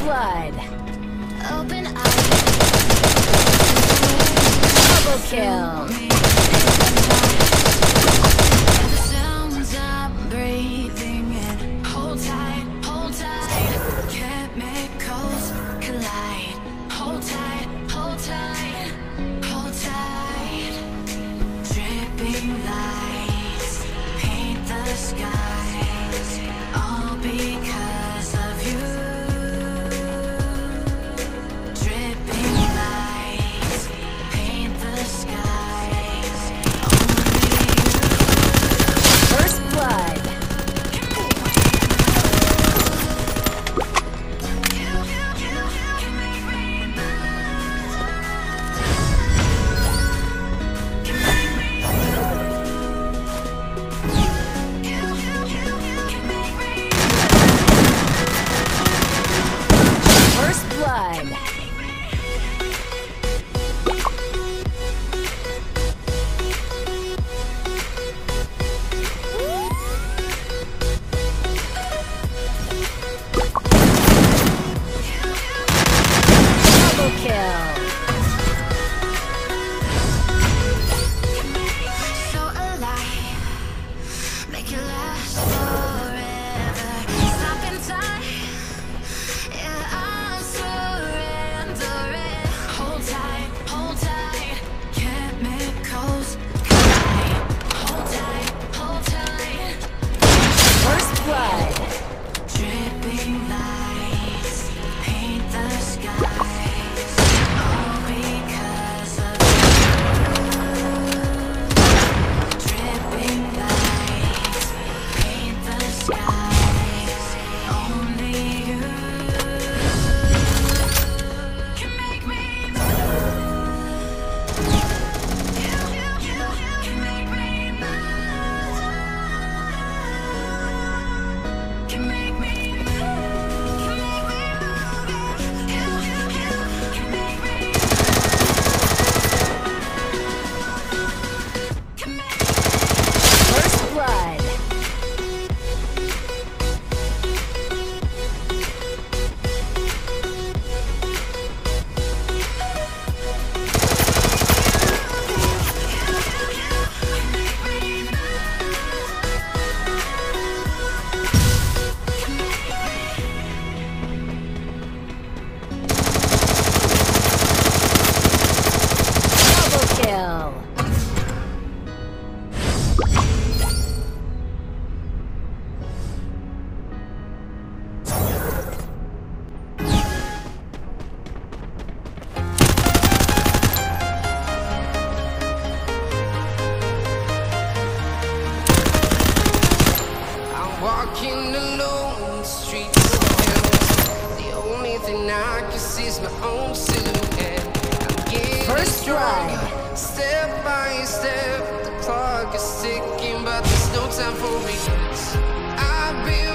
blood. Open eyes. Double kill. The sounds I'm breathing in. Hold tight, hold tight. Chemicals collide. Hold tight, hold tight, hold tight. Dripping lights paint the skies, all because of you. Dripping lights paint the skies, only you. First blood. First blood. Double kill. So alive, make it last forever. Stop in time, yeah, I'm surrendering. Hold tight, hold tight. Chemicals collide. Hold tight, hold tight. First blood. Dripping lights paint the skies, all because of you. Dripping lights paint the skies, only you can make me move. Can make me move. Can make me move. Can make me move. Can make me First blood. Double kill. I'm walking alone, the streets are endless. The only thing I can see is my own silhouette. I'm getting First stronger, blood. step by step. The clock is ticking, but there's no time for regrets. I've been